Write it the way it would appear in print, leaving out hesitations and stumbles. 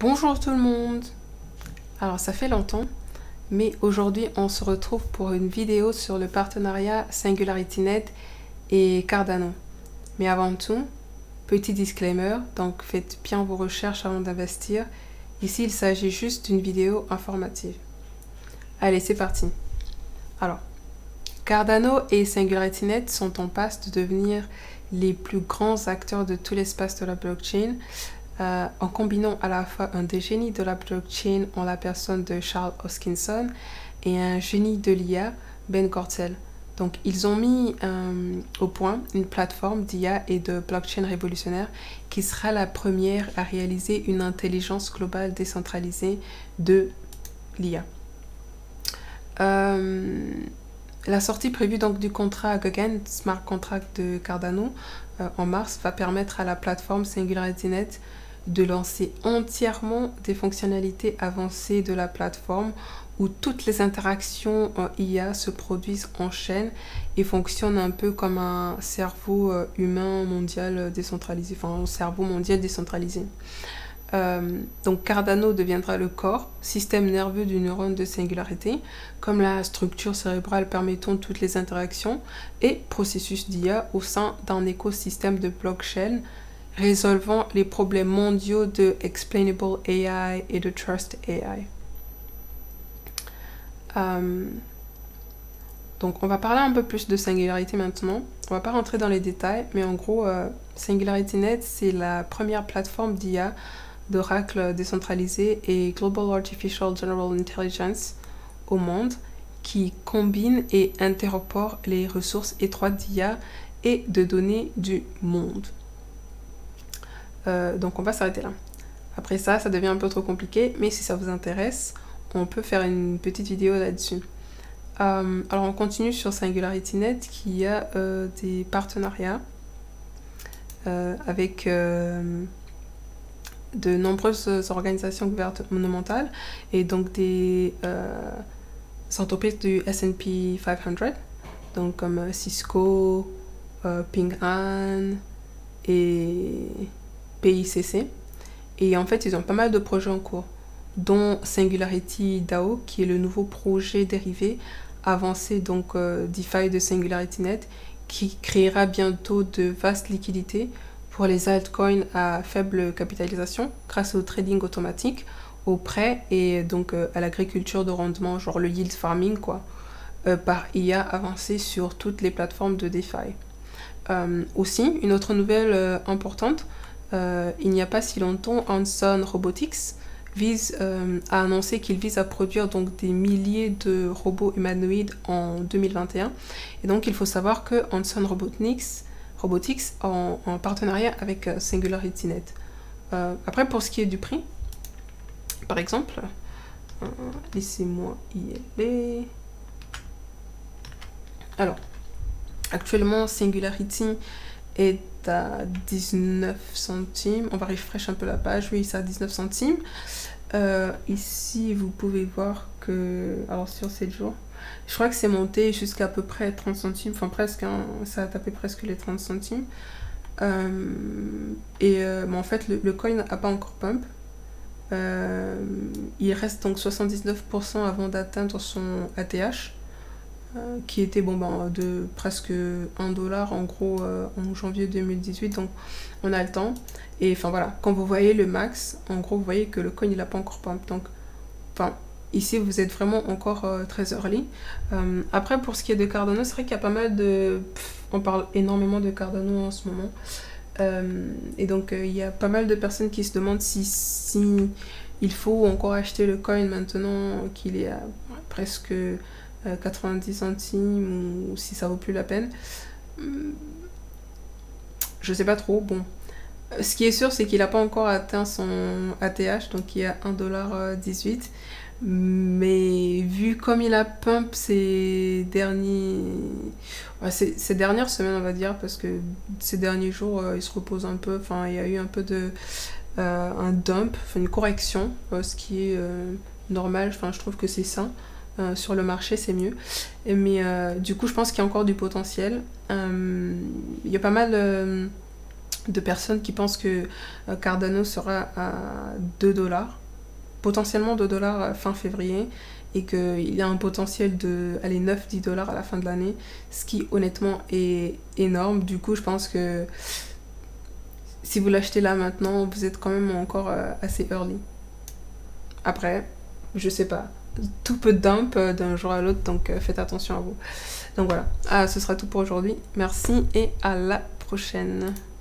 Bonjour tout le monde. Alors ça fait longtemps, mais aujourd'hui on se retrouve pour une vidéo sur le partenariat SingularityNet et Cardano. Mais avant tout, petit disclaimer, donc faites bien vos recherches avant d'investir. Ici il s'agit juste d'une vidéo informative. Allez, c'est parti. Alors, Cardano et SingularityNet sont en passe de devenir les plus grands acteurs de tout l'espace de la blockchain, en combinant à la fois un des génies de la blockchain en la personne de Charles Hoskinson et un génie de l'IA, Ben Goertzel. Donc ils ont mis au point une plateforme d'IA et de blockchain révolutionnaire qui sera la première à réaliser une intelligence globale décentralisée de l'IA. La sortie prévue donc du contrat Guggen Smart Contract de Cardano en mars va permettre à la plateforme SingularityNet de lancer entièrement des fonctionnalités avancées de la plateforme où toutes les interactions IA se produisent en chaîne et fonctionnent un peu comme un cerveau humain mondial décentralisé, enfin un cerveau mondial décentralisé. Donc Cardano deviendra le corps, système nerveux du neurone de singularité, comme la structure cérébrale permettant toutes les interactions et processus d'IA au sein d'un écosystème de blockchain résolvant les problèmes mondiaux de Explainable AI et de Trust AI. Donc on va parler un peu plus de Singularity maintenant. On va pas rentrer dans les détails, mais en gros, SingularityNet, c'est la première plateforme d'IA d'Oracle décentralisé et Global Artificial General Intelligence au monde qui combine et interopère les ressources étroites d'IA et de données du monde. Donc on va s'arrêter là. Après ça, ça devient un peu trop compliqué, mais si ça vous intéresse, on peut faire une petite vidéo là-dessus. Alors on continue sur SingularityNet qui a des partenariats avec de nombreuses organisations gouvernementales et donc des entreprises du S&P 500, donc comme Cisco, Ping An et PICC. Et en fait, ils ont pas mal de projets en cours, dont Singularity DAO, qui est le nouveau projet dérivé avancé donc DeFi de SingularityNet, qui créera bientôt de vastes liquidités pour les altcoins à faible capitalisation grâce au trading automatique, aux prêts et donc à l'agriculture de rendement, genre le yield farming quoi, par IA avancée sur toutes les plateformes de DeFi. Aussi, une autre nouvelle importante, il n'y a pas si longtemps, Hanson Robotics a annoncé qu'il vise à produire donc des milliers de robots humanoïdes en 2021. Et donc il faut savoir que Hanson Robotics en partenariat avec SingularityNet. Après, pour ce qui est du prix, par exemple, laissez-moi y aller. Alors, actuellement, Singularity est à 19 centimes. On va refresh un peu la page. Oui, c'est à 19 centimes. Ici, vous pouvez voir que, alors sur 7 jours, je crois que c'est monté jusqu'à peu près 30 centimes, enfin presque, hein, ça a tapé presque les 30 centimes. Mais en fait, le coin n'a pas encore pump. Il reste donc 79% avant d'atteindre son ATH, qui était de presque 1$ en gros en janvier 2018, donc on a le temps. Et enfin voilà, quand vous voyez le max, en gros vous voyez que le coin il n'a pas encore pump, donc enfin ici vous êtes vraiment encore très early. Après pour ce qui est de Cardano, c'est vrai qu'il y a pas mal de... on parle énormément de Cardano en ce moment. Et donc il y a pas mal de personnes qui se demandent si il faut encore acheter le coin maintenant qu'il est à presque 90 centimes ou si ça vaut plus la peine. Je sais pas trop. Bon, ce qui est sûr c'est qu'il n'a pas encore atteint son ATH, donc il est à 1,18$. Mais vu comme il a pump ces dernières semaines, on va dire, parce que ces derniers jours il se repose un peu, enfin il y a eu un peu de un dump, une correction, ce qui est normal, enfin je trouve que c'est sain. Sur le marché c'est mieux, mais du coup je pense qu'il y a encore du potentiel. Il y a pas mal de personnes qui pensent que Cardano sera à 2$, potentiellement 2$ fin février, et qu'il y a un potentiel de 9-10$ à la fin de l'année, ce qui honnêtement est énorme. Du coup, je pense que si vous l'achetez là maintenant, vous êtes quand même encore assez early. Après, je sais pas, tout peut dump d'un jour à l'autre, donc faites attention à vous. Donc voilà, ce sera tout pour aujourd'hui. Merci et à la prochaine.